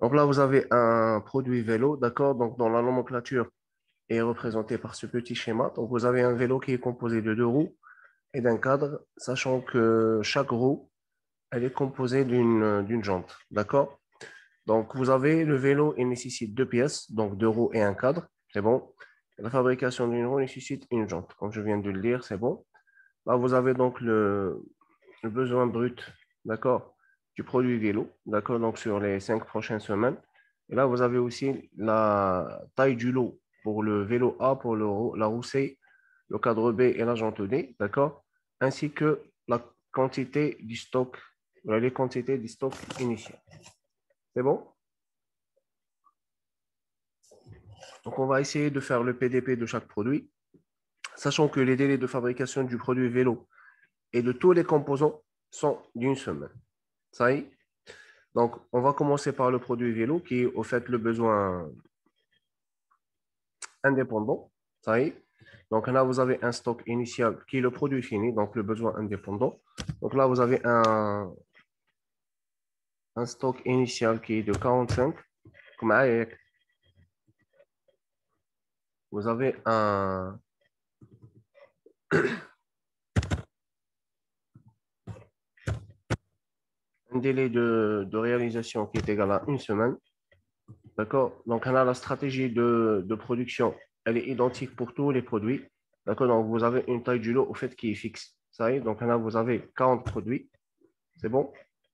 Donc là, vous avez un produit vélo, d'accord? Donc dans la nomenclature est représenté par ce petit schéma. Donc vous avez un vélo qui est composé de deux roues et d'un cadre, sachant que chaque roue, elle est composée d'une jante, d'accord? Donc vous avez le vélo, il nécessite deux pièces, donc deux roues et un cadre, c'est bon. La fabrication d'une roue nécessite une jante, comme je viens de le dire, c'est bon. Là, vous avez donc le besoin brut, d'accord, du produit vélo, d'accord, donc sur les 5 prochaines semaines. Et là, vous avez aussi la taille du lot pour le vélo A, pour la roue C, le cadre B et la jante D, d'accord, ainsi que la quantité du stock, les quantités du stock initial. C'est bon? Donc, on va essayer de faire le PDP de chaque produit, sachant que les délais de fabrication du produit vélo et de tous les composants sont d'une semaine. Ça y est? Donc, on va commencer par le produit vélo qui est au fait le besoin indépendant. Ça y est? Donc là, vous avez un stock initial qui est le produit fini, donc le besoin indépendant. Donc là, vous avez un stock initial qui est de 45. Comme avec, vous avez un délai de réalisation qui est égal à une semaine. D'accord? Donc, on a la stratégie de production. Elle est identique pour tous les produits. D'accord? Donc, vous avez une taille du lot au fait qui est fixe. Ça y est? Donc, là, vous avez 40 produits. C'est bon?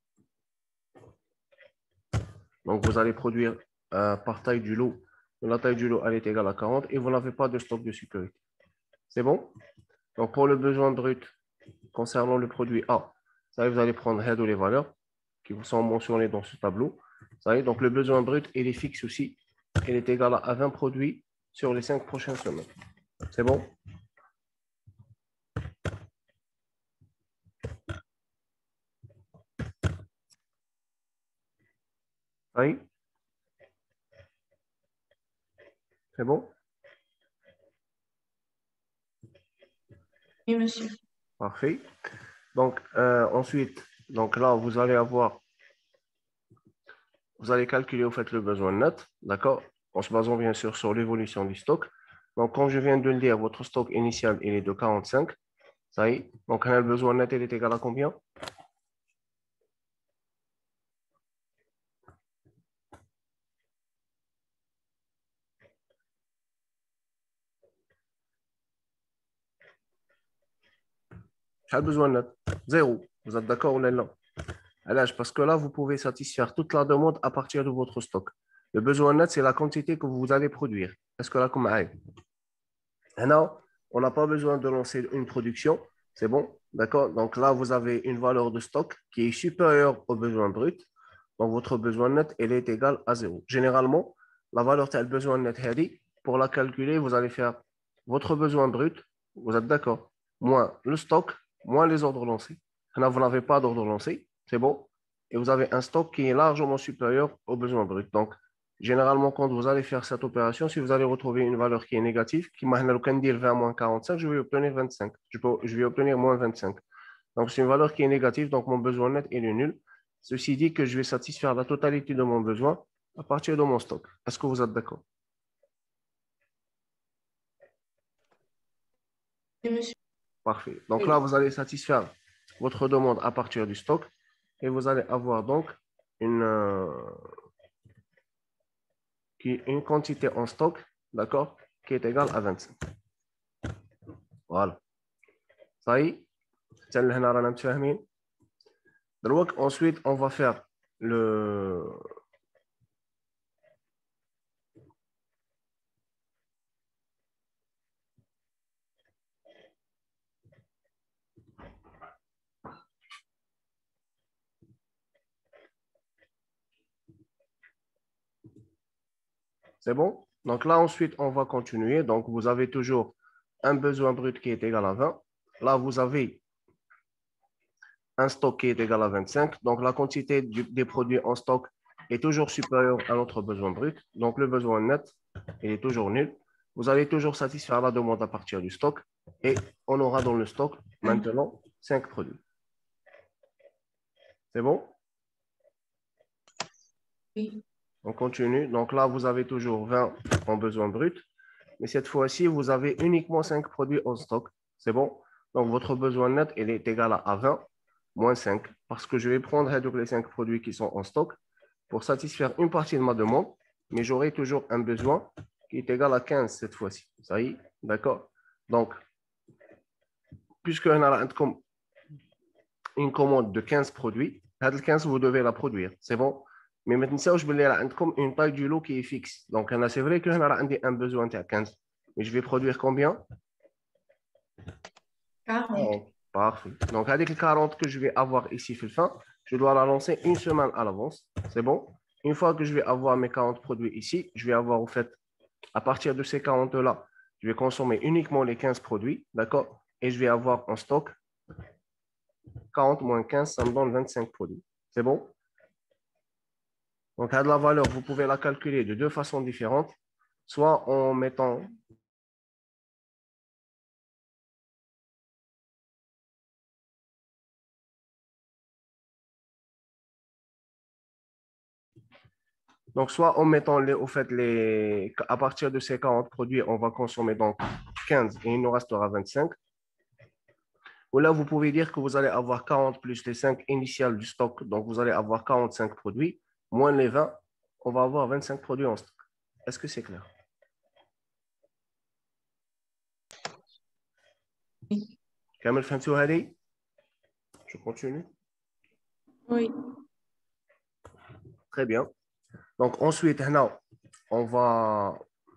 Donc, vous allez produire par taille du lot. La taille du lot, elle est égale à 40 et vous n'avez pas de stock de sécurité. C'est bon? Donc, pour le besoin brut concernant le produit A, ça y est, vous allez prendre head ou les valeurs qui vous sont mentionnées dans ce tableau. Ça y est, donc le besoin brut, il est fixe aussi. Il est égal à 20 produits sur les 5 prochaines semaines. C'est bon? Ça y est? C'est bon? Oui, monsieur. Parfait. Donc, ensuite, donc là, vous allez calculer au fait le besoin net, d'accord? En se basant bien sûr sur l'évolution du stock. Donc, comme je viens de le dire, votre stock initial, il est de 45. Ça y est. Donc, on a le besoin net, il est égal à combien? On a le besoin net. Zéro. Vous êtes d'accord ou non? Parce que là, vous pouvez satisfaire toute la demande à partir de votre stock. Le besoin net, c'est la quantité que vous allez produire. Est-ce que là, comme maintenant, on n'a pas besoin de lancer une production. C'est bon? D'accord? Donc là, vous avez une valeur de stock qui est supérieure au besoin brut. Donc, votre besoin net, elle est égale à zéro. Généralement, la valeur de besoin net, pour la calculer, vous allez faire votre besoin brut. Vous êtes d'accord? Moins le stock, moins les ordres lancés. Maintenant, vous n'avez pas d'ordre lancé. C'est bon? Et vous avez un stock qui est largement supérieur au besoin brut. Donc, généralement, quand vous allez faire cette opération, si vous allez retrouver une valeur qui est négative, qui m'a dire 20 moins 45, je vais obtenir 25. Je vais obtenir moins 25. Donc, c'est une valeur qui est négative, donc mon besoin net est nul. Ceci dit que je vais satisfaire la totalité de mon besoin à partir de mon stock. Est-ce que vous êtes d'accord? Oui, monsieur. Parfait. Donc là, Oui. vous allez satisfaire votre demande à partir du stock et vous allez avoir donc une, une quantité en stock, d'accord, qui est égale à 25. Voilà. Ça y est, tiens, le هنا رانا متفاهمين. Donc, ensuite, on va faire le. C'est bon? Donc là, ensuite, on va continuer. Donc, vous avez toujours un besoin brut qui est égal à 20. Là, vous avez un stock qui est égal à 25. Donc, la quantité des produits en stock est toujours supérieure à notre besoin brut. Donc, le besoin net, il est toujours nul. Vous allez toujours satisfaire la demande à partir du stock. Et on aura dans le stock maintenant 5 produits. C'est bon? Oui. On continue. Donc là, vous avez toujours 20 en besoin brut. Mais cette fois-ci, vous avez uniquement 5 produits en stock. C'est bon? Donc, votre besoin net, il est égal à 20 moins 5. Parce que je vais prendre les 5 produits qui sont en stock pour satisfaire une partie de ma demande. Mais j'aurai toujours un besoin qui est égal à 15 cette fois-ci. Ça y est? D'accord? Donc, puisque on a une commande de 15 produits, 15, vous devez la produire. C'est bon? Mais maintenant, je vais une taille du lot qui est fixe. Donc, c'est vrai que on a un besoin de 15. Mais je vais produire combien? 40. Parfait. Donc, avec les 40 que je vais avoir ici, fin, je dois la lancer une semaine à l'avance. C'est bon? Une fois que je vais avoir mes 40 produits ici, je vais avoir, au fait, à partir de ces 40-là, je vais consommer uniquement les 15 produits. D'accord? Et je vais avoir en stock 40 moins 15, ça me donne 25 produits. C'est bon? Donc, à de la valeur, vous pouvez la calculer de deux façons différentes, soit en mettant soit en mettant au fait, à partir de ces 40 produits, on va consommer donc 15 et il nous restera 25. Ou là, vous pouvez dire que vous allez avoir 40 plus les 5 initiales du stock, donc vous allez avoir 45 produits, moins les 20, on va avoir 25 produits en stock. Est-ce que c'est clair? Oui. Kamel Fentou Hadi? Je continue. Oui. Très bien. Donc ensuite, on va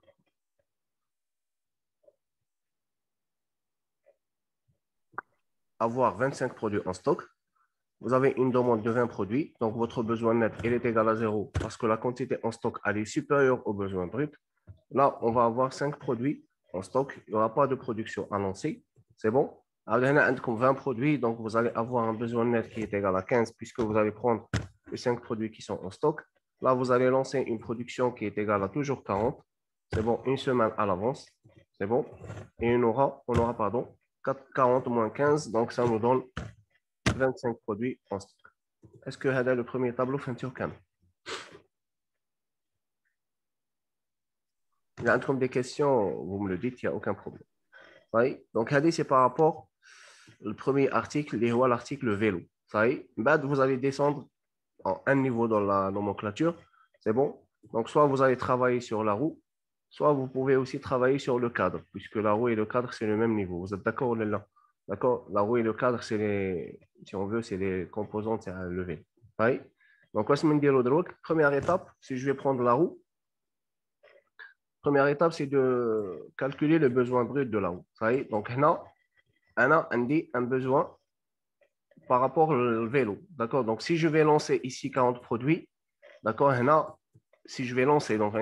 avoir 25 produits en stock. Vous avez une demande de 20 produits, donc votre besoin net il est égal à 0 parce que la quantité en stock elle est supérieure au besoin brut. Là, on va avoir 5 produits en stock. Il n'y aura pas de production annoncée. C'est bon? Alors, il y a 20 produits, donc vous allez avoir un besoin net qui est égal à 15 puisque vous allez prendre les 5 produits qui sont en stock. Là, vous allez lancer une production qui est égale à toujours 40. C'est bon, une semaine à l'avance. C'est bon? Et on aura 40 moins 15, donc ça nous donne 25 produits en stock. Est-ce que c'est le premier tableau fait un Il y a des questions, vous me le dites, il n'y a aucun problème. Oui. Donc, c'est par rapport au premier article, l'article vélo. Vous allez descendre en un niveau dans la nomenclature. C'est bon? Donc, soit vous allez travailler sur la roue, soit vous pouvez aussi travailler sur le cadre, puisque la roue et le cadre, c'est le même niveau. Vous êtes d'accord là? D'accord? La roue et le cadre, si on veut, c'est les composantes à lever. Oui. Donc, première étape, si je vais prendre la roue, première étape, c'est de calculer le besoin brut de la roue. Donc, on a un besoin par rapport au vélo. D'accord? Donc, si je vais lancer ici 40 produits, d'accord, si je vais lancer, donc,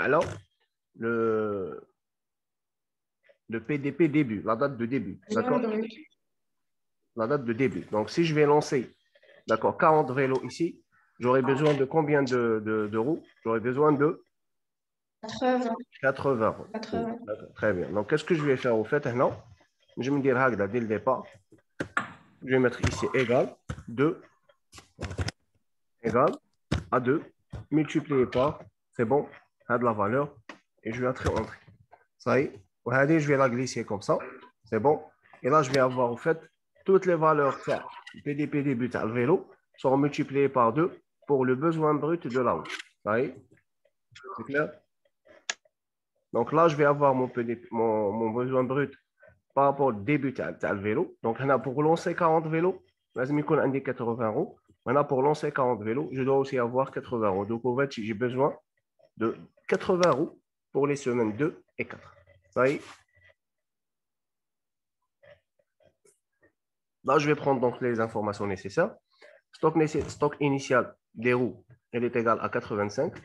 le, le PDP début, la date de début. D'accord? La date de début. Donc, si je vais lancer, d'accord, 40 vélos ici, j'aurai besoin de combien de roues? J'aurai besoin de 80. 80 roues. 80. Très bien. Donc, qu'est-ce que je vais faire au fait? Non, je vais me dire, dès le départ, je vais mettre ici égal 2 égal à 2 multiplié par, c'est bon, à de la valeur, et je vais entrer. Ça y est, je vais la glisser comme ça, c'est bon. Et là, je vais avoir en fait toutes les valeurs PDP début à le vélo seront multipliées par 2 pour le besoin brut de la roue. Ça y est, c'est clair? Donc là, je vais avoir mon besoin brut par rapport au début à le vélo. Donc, pour lancer 40 vélos, je vais indiquer 80 euros. Maintenant, pour lancer 40 vélos, je dois aussi avoir 80 euros. Donc, en fait, j'ai besoin de 80 euros pour les semaines 2 et 4. Ça y est. Là, je vais prendre donc les informations nécessaires. Stock initial des roues, elle est égale à 85.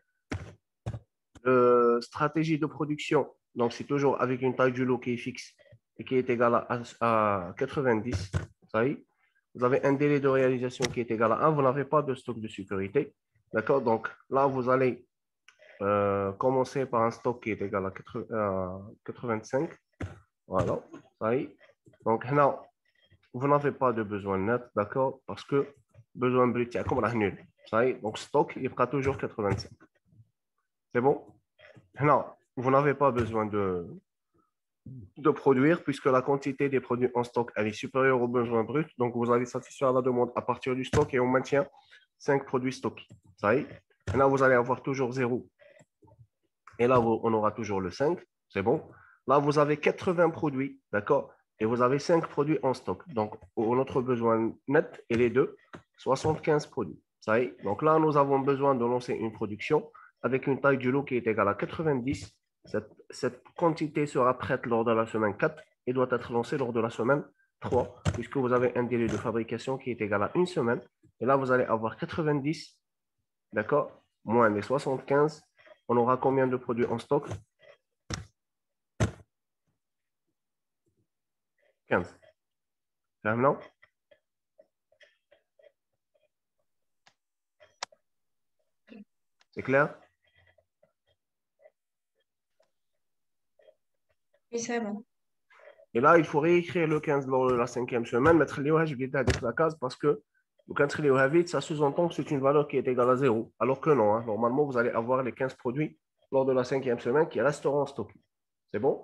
Stratégie de production, donc c'est toujours avec une taille du lot qui est fixe et qui est égale à 90. Ça y est. Vous avez un délai de réalisation qui est égal à 1. Vous n'avez pas de stock de sécurité. D'accord? Donc là, vous allez commencer par un stock qui est égal à 85. Voilà. Ça y est. Donc là, vous n'avez pas de besoin net. D'accord? Parce que besoin brut, c'est comme la nul. Ça y est. Donc stock, il fera toujours 85. C'est bon? Non, vous n'avez pas besoin de produire puisque la quantité des produits en stock elle est supérieure aux besoins bruts. Donc, vous allez satisfaire la demande à partir du stock et on maintient 5 produits stockés. Ça y est? Et là, vous allez avoir toujours 0. Et là, on aura toujours le 5. C'est bon? Là, vous avez 80 produits, d'accord? Et vous avez 5 produits en stock. Donc, notre besoin net est les deux, 75 produits. Ça y est? Donc là, nous avons besoin de lancer une production avec une taille du lot qui est égale à 90. Cette quantité sera prête lors de la semaine 4 et doit être lancée lors de la semaine 3, puisque vous avez un délai de fabrication qui est égal à une semaine. Et là, vous allez avoir 90, d'accord, moins les 75. On aura combien de produits en stock? 15. Maintenant, c'est clair? Oui, c'est bon. Et là, il faut réécrire le 15 lors de la 5e semaine, mettre la case parce que ça sous-entend que c'est une valeur qui est égale à 0. Alors que non, hein. Normalement, vous allez avoir les 15 produits lors de la 5e semaine qui resteront en stock. C'est bon?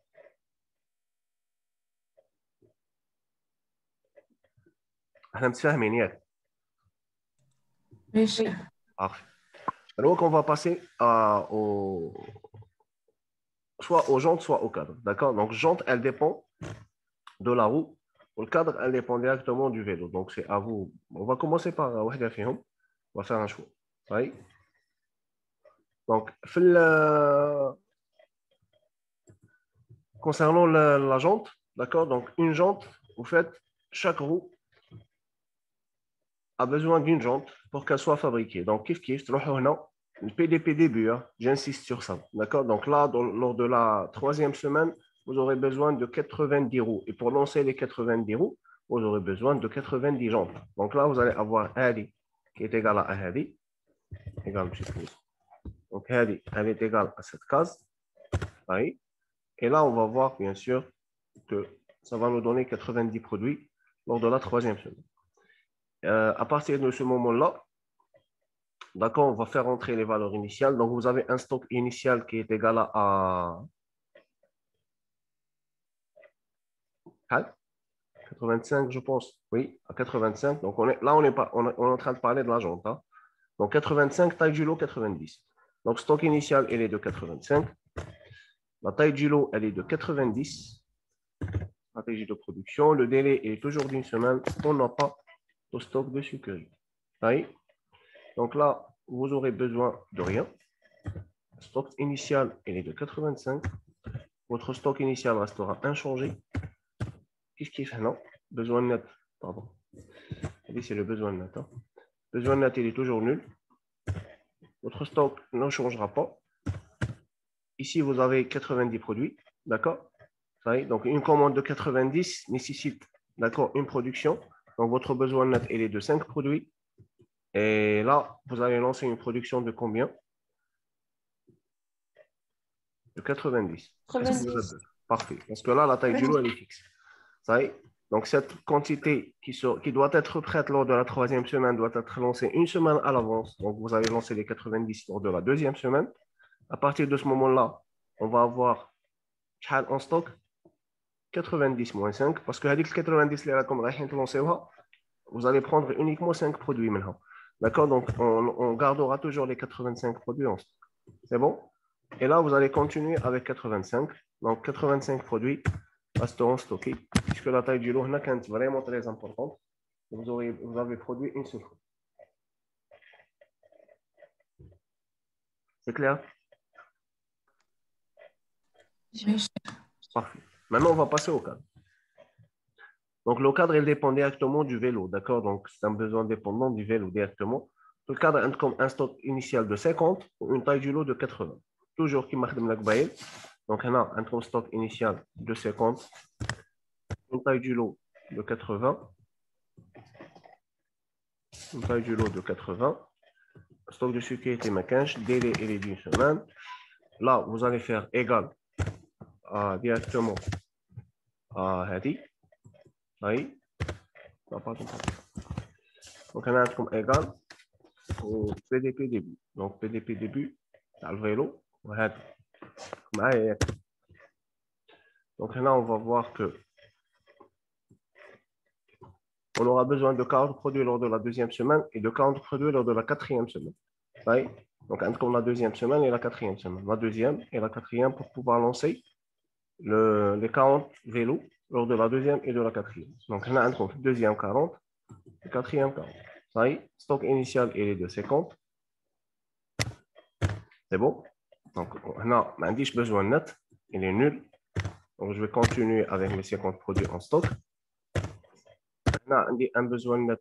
Oui. Parfait. Donc, on va passer soit aux jantes, soit au cadre. D'accord? Donc, jante, elle dépend de la roue. Le cadre, elle dépend directement du vélo. Donc, c'est à vous. On va commencer par Wahda Fihom. On va faire un choix. Oui. Donc, concernant la jante, d'accord? Donc, une jante, vous faites, chaque roue a besoin d'une jante pour qu'elle soit fabriquée. Donc, le PDP début, hein, j'insiste sur ça. D'accord? Donc là, lors de la 3e semaine, vous aurez besoin de 90 roues. Et pour lancer les 90 roues, vous aurez besoin de 90 jantes. Donc là, vous allez avoir Hadi qui est égal à Hadi. Égal, je suppose. Donc Hadi, elle est égale à cette case. Oui. Et là, on va voir, bien sûr, que ça va nous donner 90 produits lors de la 3e semaine. À partir de ce moment-là, d'accord, on va faire entrer les valeurs initiales. Donc, vous avez un stock initial qui est égal à 85, je pense. Oui, à 85. Donc, on est en train de parler de la jante. Hein. Donc, 85, taille du lot, 90. Donc, stock initial, elle est de 85. La taille du lot, elle est de 90. Stratégie de production. Le délai est toujours d'une semaine. On n'a pas de stock de sucrerie. Oui. Donc là, vous aurez besoin de rien. Le stock initial, il est de 85. Votre stock initial restera inchangé. Qu'est-ce qui fait? Non. Besoin net. Pardon. C'est le besoin net. Hein. Besoin net, il est toujours nul. Votre stock ne changera pas. Ici, vous avez 90 produits. D'accord? Donc, une commande de 90 nécessite, d'accord, une production. Donc, votre besoin net, il est de 5 produits. Et là, vous allez lancer une production de combien? De 90. 90. Parfait. Parce que là, la taille du lot, elle est fixe. Ça y est. Donc, cette quantité qui doit être prête lors de la 3e semaine doit être lancée une semaine à l'avance. Donc, vous allez lancer les 90 lors de la 2e semaine. À partir de ce moment-là, on va avoir en stock 90 moins 5. Parce que avec 90, vous allez prendre uniquement 5 produits maintenant. D'accord? Donc, on gardera toujours les 85 produits en stock. C'est bon? Et là, vous allez continuer avec 85. Donc, 85 produits resteront stockés, puisque la taille du lot est vraiment très importante. Vous avez produit une seule fois. C'est clair? Parfait. Maintenant, on va passer au cadre. Donc, le cadre, il dépend directement du vélo. D'accord? Donc, c'est un besoin dépendant du vélo directement. Le cadre a comme un stock initial de 50 ou une taille du lot de 80. Toujours qui marque la baille. Donc, on a un stock initial de 50, une taille du lot de 80, une taille du lot de 80, stock de sécurité maquinche, délai il est d'une semaine. Là, vous allez faire égal directement à Hadi. Oui. Donc, on a comme égal au PDP début. Donc, PDP début تاع الفيلو وهذا معايا ياك. Donc là, on va voir que on aura besoin de 40 produits lors de la deuxième semaine et de 40 produits lors de la quatrième semaine. Oui. Donc, comme la deuxième semaine et la quatrième semaine. La deuxième et la quatrième pour pouvoir lancer les 40 vélos lors de la deuxième et de la quatrième. Donc, on a un deuxième 40, le quatrième 40. Oui. Stock initial, il est de 50. C'est bon? Donc, on a besoin net, il est nul. Donc, je vais continuer avec mes 50 produits en stock. On a un besoin net.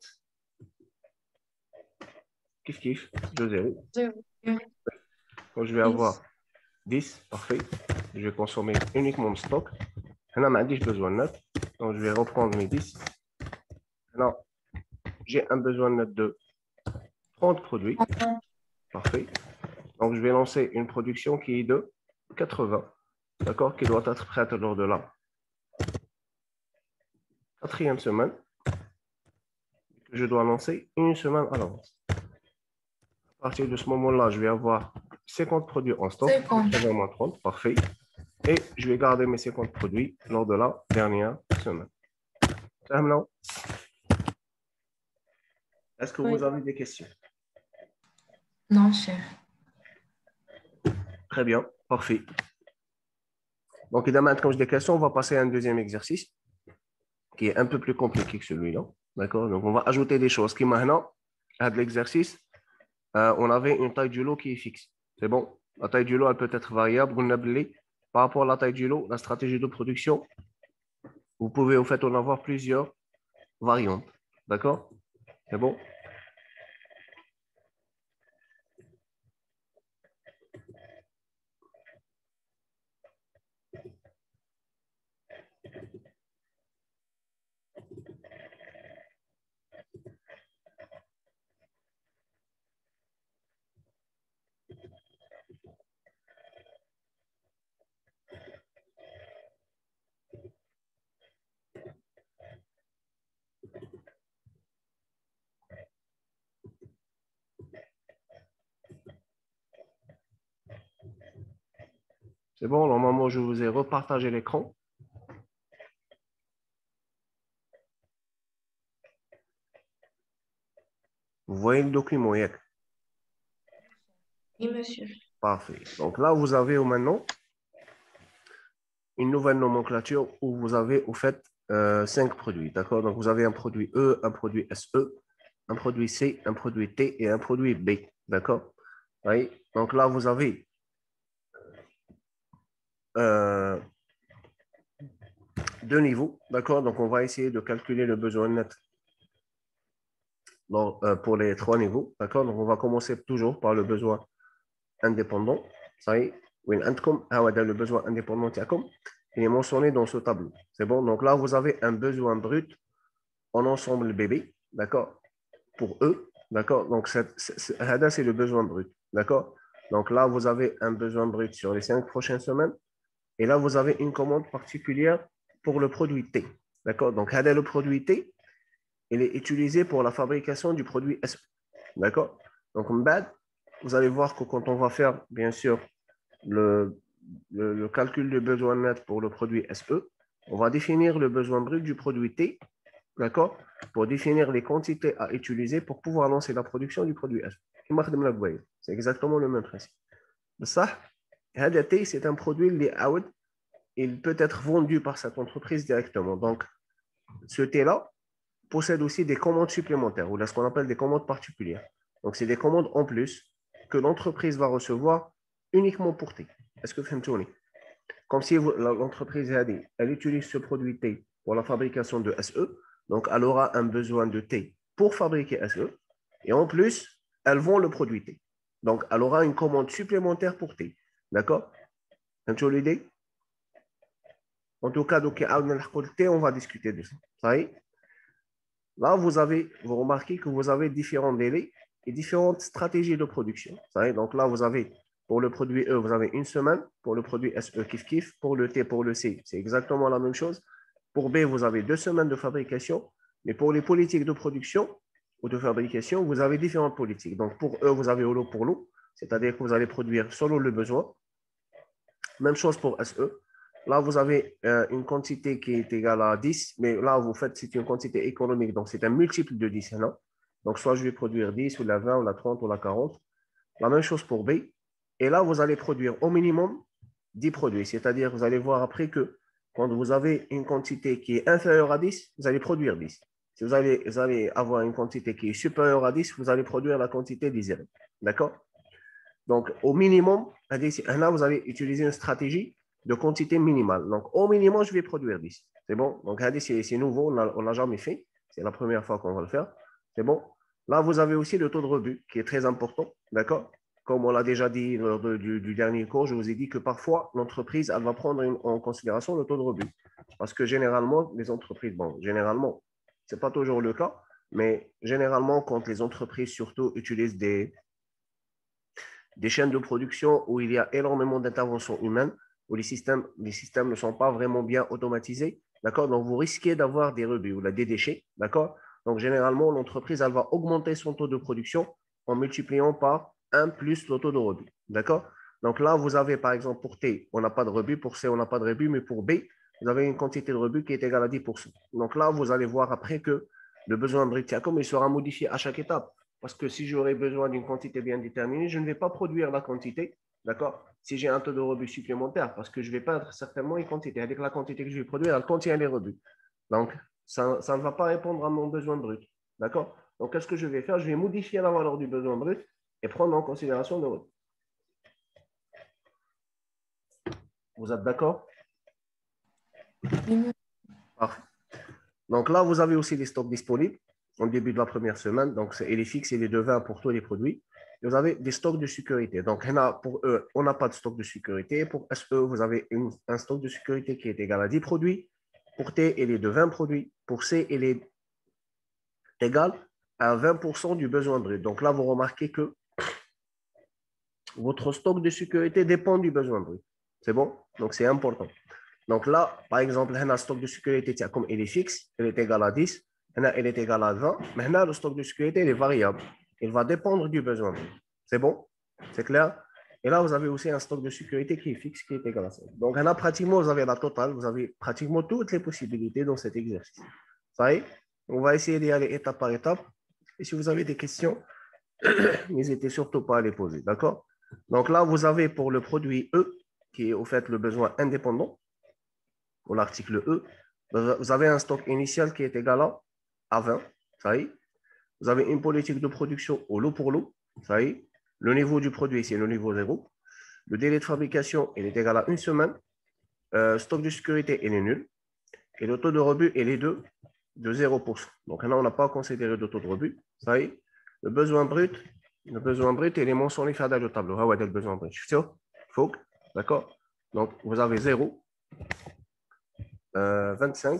Kiff, de 0. Donc, je vais avoir 10, parfait. Je vais consommer uniquement mon stock. On a besoin net. Donc, je vais reprendre mes 10. Maintenant, j'ai un besoin net de 30 produits. Parfait. Donc, je vais lancer une production qui est de 80. D'accord? Qui doit être prête lors de la quatrième semaine. Que je dois lancer une semaine à l'avance. À partir de ce moment-là, je vais avoir 50 produits en stock. 30, parfait. Et je vais garder mes 50 produits lors de la dernière semaine. Maintenant, est-ce que vous avez des questions? Non, chef. Très bien, parfait. Donc, évidemment, comme j'ai des questions, on va passer à un deuxième exercice qui est un peu plus compliqué que celui-là. D'accord? Donc, on va ajouter des choses qui maintenant, à de l'exercice, on avait une taille du lot qui est fixe. C'est bon? La taille du lot, elle peut être variable. Par rapport à la taille du lot, la stratégie de production, vous pouvez au fait en avoir plusieurs variantes. D'accord? C'est bon? C'est bon, normalement, je vous ai repartagé l'écran. Vous voyez le document, Yak? Oui, monsieur. Parfait. Donc là, vous avez maintenant une nouvelle nomenclature où vous avez au fait 5 produits. D'accord? Donc vous avez un produit E, un produit SE, un produit C, un produit T et un produit B. D'accord? Oui. Donc là, vous avez deux niveaux. D'accord? Donc on va essayer de calculer le besoin net pour les 3 niveaux. D'accord? Donc on va commencer toujours par le besoin indépendant. Ça y est. Oui, le besoin indépendant, il est mentionné dans ce tableau. C'est bon? Donc là, vous avez un besoin brut en ensemble bébé. D'accord? Pour eux. D'accord? Donc, c'est le besoin brut. D'accord? Donc là, vous avez un besoin brut sur les 5 prochaines semaines. Et là, vous avez une commande particulière pour le produit T. D'accord? Donc, le produit T, il est utilisé pour la fabrication du produit SE. D'accord? Donc, vous allez voir que quand on va faire, bien sûr, le calcul du besoin net pour le produit SE, on va définir le besoin brut du produit T, d'accord, pour définir les quantités à utiliser pour pouvoir lancer la production du produit SE. C'est exactement le même principe. Ça, T, c'est un produit, il peut être vendu par cette entreprise directement. Donc, ce T-là possède aussi des commandes supplémentaires, ou ce qu'on appelle des commandes particulières. Donc, c'est des commandes en plus que l'entreprise va recevoir uniquement pour T. Est-ce que vous comprenez? Comme si l'entreprise elle utilise ce produit T pour la fabrication de SE, donc elle aura un besoin de T pour fabriquer SE, et en plus, elle vend le produit T. Donc, elle aura une commande supplémentaire pour T. D'accord? Vous avez l'idée? En tout cas, donc, on va discuter de ça. Ça y est? Là, vous remarquez que vous avez différents délais et différentes stratégies de production. Ça y est? Donc là, vous avez pour le produit E, vous avez une semaine. Pour le produit SE, kiff. Pour le T, pour le C, c'est exactement la même chose. Pour B, vous avez 2 semaines de fabrication. Mais pour les politiques de production ou de fabrication, vous avez différentes politiques. Donc pour E, vous avez au lot pour lot. c'est-à-dire que vous allez produire selon le besoin. Même chose pour SE. Là, vous avez une quantité qui est égale à 10, mais là, vous faites, c'est une quantité économique, donc c'est un multiple de 10. Non? Donc, soit je vais produire 10, ou la 20, ou la 30, ou la 40. La même chose pour B. Et là, vous allez produire au minimum 10 produits, c'est-à-dire vous allez voir après que quand vous avez une quantité qui est inférieure à 10, vous allez produire 10. Si vous allez avoir une quantité qui est supérieure à 10, vous allez produire la quantité désirée. D'accord? Donc, au minimum, là, vous allez utiliser une stratégie de quantité minimale. Donc, au minimum, je vais produire 10. C'est bon? Donc, c'est nouveau, on ne l'a jamais fait. C'est la première fois qu'on va le faire. C'est bon? Là, vous avez aussi le taux de rebut qui est très important. D'accord? Comme on l'a déjà dit lors du dernier cours, je vous ai dit que parfois, l'entreprise, elle va prendre en considération le taux de rebut. Parce que généralement, les entreprises, bon, généralement, ce n'est pas toujours le cas, mais généralement, quand les entreprises surtout utilisent des chaînes de production où il y a énormément d'interventions humaines, où les systèmes ne sont pas vraiment bien automatisés, d'accord? Donc, vous risquez d'avoir des rebuts ou des déchets, d'accord? Donc, généralement, l'entreprise, elle va augmenter son taux de production en multipliant par 1 plus le taux de rebut, d'accord? Donc là, vous avez, par exemple, pour T, on n'a pas de rebut, pour C, on n'a pas de rebut, mais pour B, vous avez une quantité de rebut qui est égale à 10%. Donc là, vous allez voir après que le besoin brut TIACOM, il sera modifié à chaque étape. Parce que si j'aurais besoin d'une quantité bien déterminée, je ne vais pas produire la quantité, d'accord? Si j'ai un taux de rebut supplémentaire, parce que je vais perdre certainement une quantité. Avec la quantité que je vais produire, elle contient les rebuts. Donc, ça ne va pas répondre à mon besoin brut, d'accord? Donc, qu'est-ce que je vais faire? Je vais modifier la valeur du besoin brut et prendre en considération le rebut. Vous êtes d'accord? Parfait. Donc là, vous avez aussi les stocks disponibles au début de la première semaine. Donc, il est fixe, il est de 20 pour tous les produits. Et vous avez des stocks de sécurité. Donc, pour eux, on n'a pas de stock de sécurité. Pour SE, vous avez un stock de sécurité qui est égal à 10 produits. Pour T, il est de 20 produits. Pour C, il est égal à 20% du besoin brut. Donc là, vous remarquez que votre stock de sécurité dépend du besoin brut. C'est bon? Donc, c'est important. Donc là, par exemple, le stock de sécurité, comme il est fixe, il est égal à 10, il est égal à 20. Maintenant, le stock de sécurité, il est variable. Il va dépendre du besoin. C'est bon? C'est clair? Et là, vous avez aussi un stock de sécurité qui est fixe, qui est égal à 5. Donc, là, pratiquement, vous avez la totale. Vous avez pratiquement toutes les possibilités dans cet exercice. Ça y est? On va essayer d'y aller étape par étape. Et si vous avez des questions, n'hésitez surtout pas à les poser. D'accord? Donc là, vous avez pour le produit E, qui est au fait le besoin indépendant, pour l'article E, vous avez un stock initial qui est égal à 20. Ça y est. Vous avez une politique de production au lot pour lot. Ça y est. Le niveau du produit, c'est le niveau 0. Le délai de fabrication, il est égal à 1 semaine. Stock de sécurité, il est nul. Et le taux de rebut, il est de 0%. Donc là, on n'a pas considéré de taux de rebut. Ça y est. Le besoin brut, il est mentionné faire le tableau. Ah ouais, le besoin brut. Faut. D'accord? Donc, vous avez 0. 25.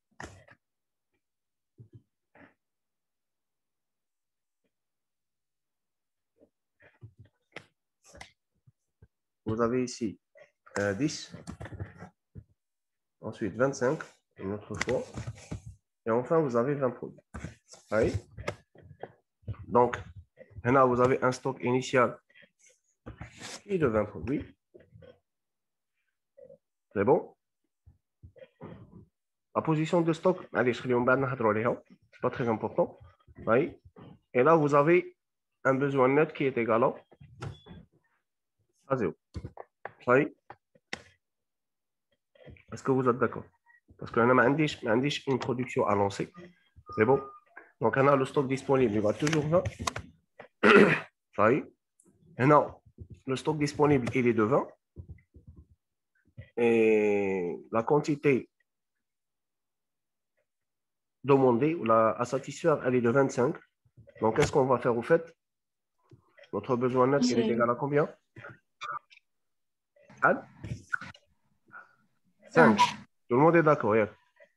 Vous avez ici 10. Ensuite 25, une autre fois. Et enfin, vous avez 20 produits. Oui. Donc, là, vous avez un stock initial qui est de 20 produits. C'est bon? La position de stock, allez, ce n'est pas très important. Oui. Et là, vous avez un besoin net qui est égal à 0. Oui. Est-ce que vous êtes d'accord? Parce qu'on a une production à lancer. C'est bon? Donc, on a le stock disponible, il va toujours 20. Oui. Et non, le stock disponible, il est de 20. Et la quantité demandée ou à satisfaire, elle est de 25. Donc, qu'est-ce qu'on va faire au fait? Notre besoin net, il est égal à combien? 5. Tout le monde est d'accord, hier?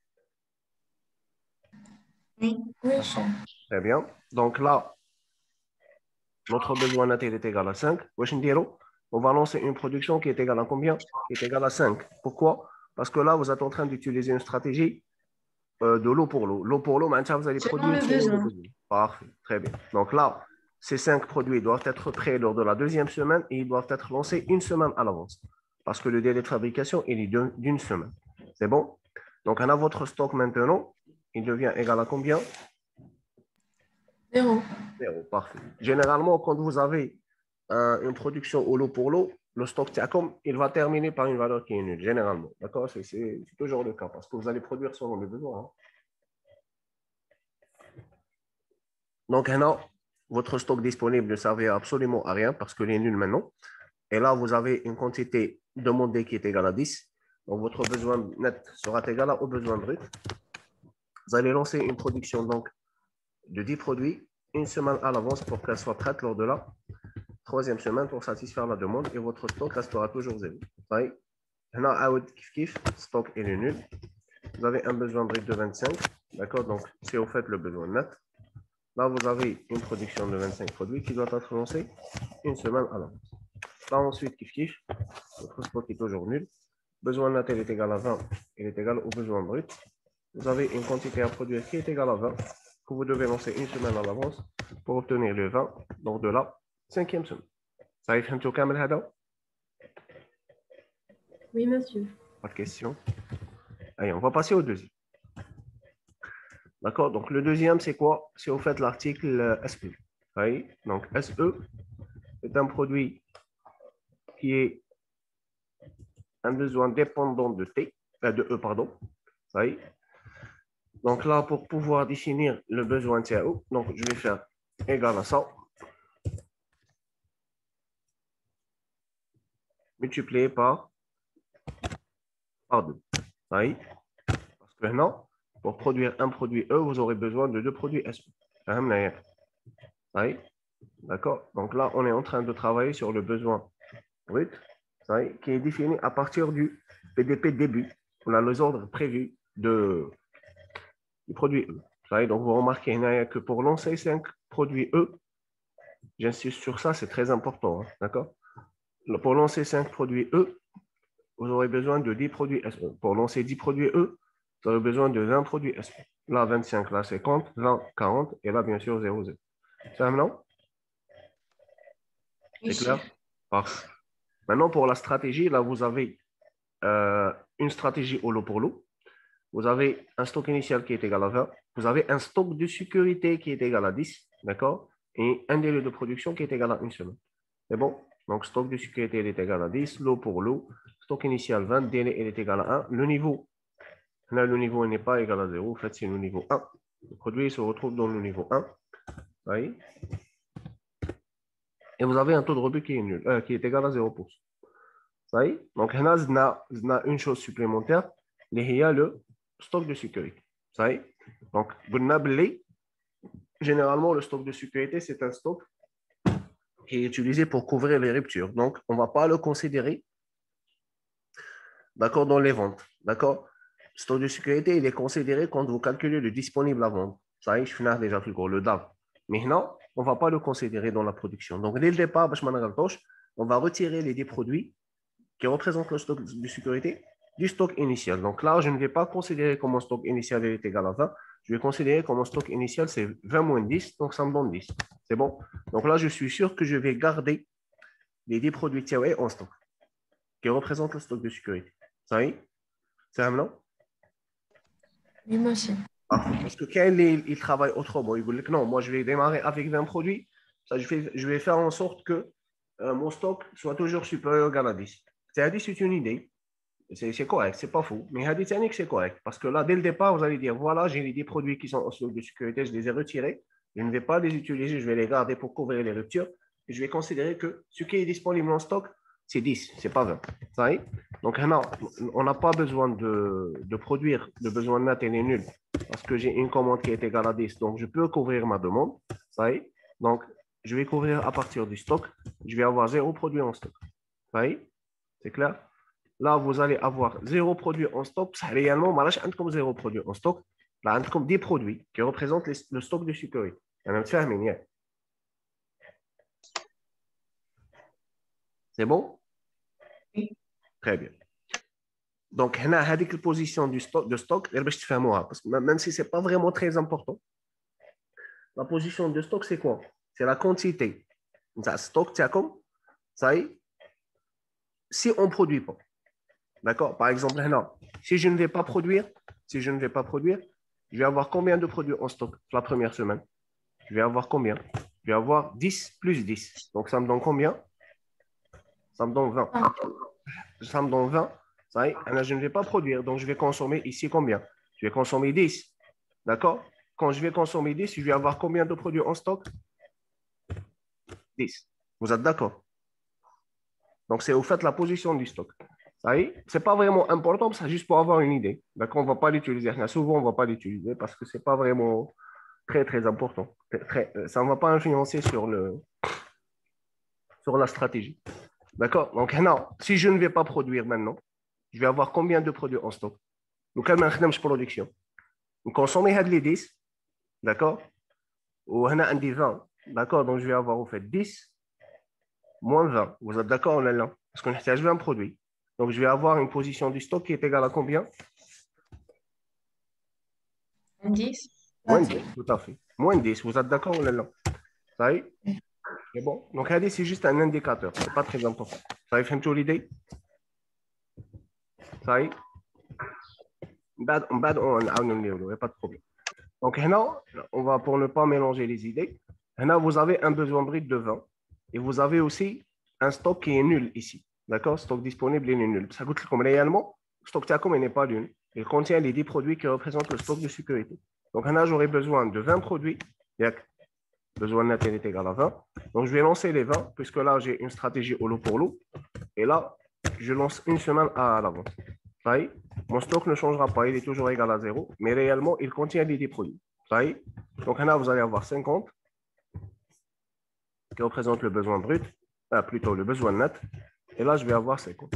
Oui, cher. Très bien. Donc là, notre besoin net, il est égal à 5. On va lancer une production qui est égale à combien? Qui est égale à 5. Pourquoi? Parce que là, vous êtes en train d'utiliser une stratégie de lot pour lot. Lot pour lot, maintenant, vous allez produire le besoin. Parfait, très bien. Donc là, ces 5 produits doivent être prêts lors de la deuxième semaine et ils doivent être lancés une semaine à l'avance. Parce que le délai de fabrication, il est d'une semaine. C'est bon? Donc, on a votre stock maintenant. Il devient égal à combien? 0. 0, parfait. Généralement, quand vous avez une production au lot pour lot, le stock TIACOM, il va terminer par une valeur qui est nulle, généralement. D'accord? C'est toujours le cas parce que vous allez produire selon les besoins. Hein. Donc, maintenant, votre stock disponible ne servait absolument à rien parce qu'il est nul maintenant. Et là, vous avez une quantité demandée qui est égale à 10. Donc, votre besoin net sera égal au besoin brut. Vous allez lancer une production donc, de 10 produits une semaine à l'avance pour qu'elle soit prête lors de la troisième semaine pour satisfaire la demande et votre stock restera toujours zéro. Stock est nul. Vous avez un besoin brut de 25. D'accord? Donc, c'est au fait le besoin net. Là, vous avez une production de 25 produits qui doit être lancée une semaine à l'avance. Là, ensuite, votre stock est toujours nul. Besoin net est égal à 20, il est égal au besoin brut. Vous avez une quantité à produire qui est égale à 20, que vous devez lancer une semaine à l'avance pour obtenir le 20 lors de la cinquième semaine. Ça arrive un tour Hada? Oui, monsieur. Pas de question. Allez, on va passer au deuxième. D'accord? Donc, le deuxième, c'est quoi? C'est au fait l'article SE. Oui? Donc, SE est un produit qui est un besoin dépendant de E, pardon. Oui? Donc là, pour pouvoir définir le besoin TAO, donc je vais faire égal à ça, multiplié par 2. Oui? Parce que maintenant, pour produire un produit E, vous aurez besoin de 2 produits SE. Oui? D'accord? Donc là, on est en train de travailler sur le besoin brut, qui est défini à partir du PDP début. On a les ordres prévus du produit E. Donc, vous remarquez que pour lancer 5 produits E, j'insiste sur ça, c'est très important. Hein, d'accord? Pour lancer 5 produits E, vous aurez besoin de 10 produits SE. Pour lancer 10 produits E, vous aurez besoin de 20 produits SE. Là, 25, là, 50, 20, 40, et là, bien sûr, 0, 0. C'est maintenant? C'est clair? Parfait. Maintenant, pour la stratégie, là, vous avez une stratégie au lot pour lot. Vous avez un stock initial qui est égal à 20. Vous avez un stock de sécurité qui est égal à 10. D'accord? Et un délai de production qui est égal à une semaine. C'est bon? Donc, stock de sécurité il est égal à 10. Lot pour lot. Stock initial 20. Délai il est égal à 1. Le niveau, là, le niveau n'est pas égal à 0. En fait, c'est le niveau 1. Le produit se retrouve dans le niveau 1. Oui. Et vous avez un taux de rebut qui est nul, qui est égal à 0%. Oui. Donc, on a une chose supplémentaire, il y a le stock de sécurité. Donc, généralement, le stock de sécurité, c'est un stock qui est utilisé pour couvrir les ruptures. Donc, on ne va pas le considérer d'accord, dans les ventes. D'accord? Le stock de sécurité, il est considéré quand vous calculez le disponible à vendre. Ça y est, je finis déjà plus gros, le DAV. Maintenant, on ne va pas le considérer dans la production. Donc, dès le départ, on va retirer les 10 produits qui représentent le stock de sécurité du stock initial. Donc là, je ne vais pas considérer comme mon stock initial est égal à 20. Je vais considérer que mon stock initial, c'est 20 moins 10, donc ça me donne 10. C'est bon? Donc là, je suis sûr que je vais garder les 10 produits TIA en stock qui représentent le stock de sécurité. Ça y est? C'est un non? Oui, monsieur. Parce que quand il travaille autrement, il dit que non, moi je vais démarrer avec 20 produits, ça, je vais faire en sorte que mon stock soit toujours supérieur à 10. C'est une idée. C'est correct, c'est pas faux. Mais Hadith Yannick, c'est correct. Parce que là, dès le départ, vous allez dire voilà, j'ai des produits qui sont en stock de sécurité, je les ai retirés. Je ne vais pas les utiliser, je vais les garder pour couvrir les ruptures. Et je vais considérer que ce qui est disponible en stock, c'est 10, c'est pas 20. Ça y est? Donc, on n'a pas besoin de produire le besoin net et les nuls parce que j'ai une commande qui est égale à 10. Donc, je peux couvrir ma demande. Ça y est? Donc, je vais couvrir à partir du stock. Je vais avoir 0 produit en stock. Ça y est? C'est clair? Là, vous allez avoir 0 produit en stock. Réellement, je n'ai pas 0 produit en stock. Là, j'ai 10 produits qui représentent le stock de sécurité. C'est bon? Oui. Très bien. Donc, on a cette position de stock, parce que même si ce n'est pas vraiment très important, la position de stock, c'est quoi? c'est la quantité. Ça, stock, ça y est, si on ne produit pas. D'accord? Par exemple, là, si je ne vais pas produire, je vais avoir combien de produits en stock la première semaine? Je vais avoir combien? Je vais avoir 10 plus 10. Donc, ça me donne combien? Ça me donne 20. Ça me donne 20. Ça y est, là, je ne vais pas produire. Donc, je vais consommer ici combien? Je vais consommer 10. D'accord? Quand je vais consommer 10, je vais avoir combien de produits en stock? 10. Vous êtes d'accord? Donc, c'est au fait la position du stock. Ça y est, ce n'est pas vraiment important, c'est juste pour avoir une idée. D'accord? On ne va pas l'utiliser. Souvent, on ne va pas l'utiliser parce que ce n'est pas vraiment très, très important. Ça ne va pas influencer sur la stratégie. D'accord? Donc, non, si je ne vais pas produire maintenant, je vais avoir combien de produits en stock? Donc, quelle production? Vous consommez les 10, d'accord? Ou on a un des 20, d'accord? Donc, je vais avoir au fait 10 moins 20. Vous êtes d'accord là? Parce qu'on a un produit. Donc, je vais avoir une position du stock qui est égale à combien? 10. Moins 10, tout à fait. Moins 10, vous êtes d'accord là? Ça y est? C'est bon. Donc, c'est juste un indicateur. Ce n'est pas très important. Ça y est, faites-vous l'idée? Ça y est? On va il n'y a pas de problème. Donc, là, on va, pour ne pas mélanger les idées, là, vous avez un besoin brut de 20 et vous avez aussi un stock qui est nul ici. D'accord? Stock disponible, il est nul. Ça coûte comme réellement, le stock Tacom n'est pas nul. Il contient les 10 produits qui représentent le stock de sécurité. Donc, là, j'aurai besoin de 20 produits. Besoin net est égal à 20. Donc, je vais lancer les 20 puisque là, j'ai une stratégie au lot pour lot. Et là, je lance une semaine à l'avance. Ça y est, mon stock ne changera pas, il est toujours égal à 0, mais réellement, il contient les 10 produits. Ça y est, donc là, vous allez avoir 50 qui représente le besoin brut, plutôt le besoin net, et là, je vais avoir 50.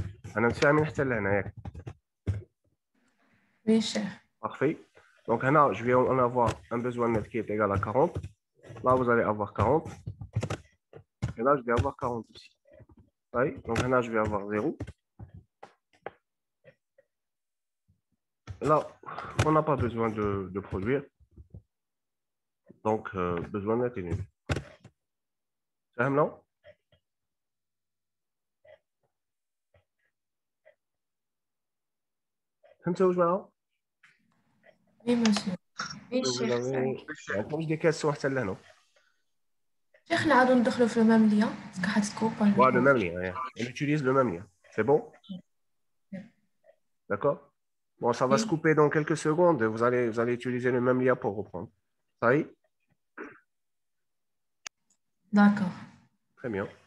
Oui, cher. Parfait. Donc là, je vais en avoir un besoin net qui est égal à 40. Là, vous allez avoir 40. Et là, je vais avoir 40 aussi. Ça y est, donc là, je vais avoir 0. Là, on n'a pas besoin de produire. Donc, besoin net est nul. C'est non? فهمتوا جماعة؟ Oui, monsieur. Oui, Vous cher. avez عندكمش des questions حتى لهنا؟ شيخ نعاودو ندخلو في المام ليا باسكو حتتكوبا Ouais, le même lien. Ouais. On utilise le même lien. C'est bon? D'accord? Bon, ça va se Oui, couper dans quelques secondes. Vous allez utiliser le même lien pour reprendre. Ça y est? d'accord. Très bien.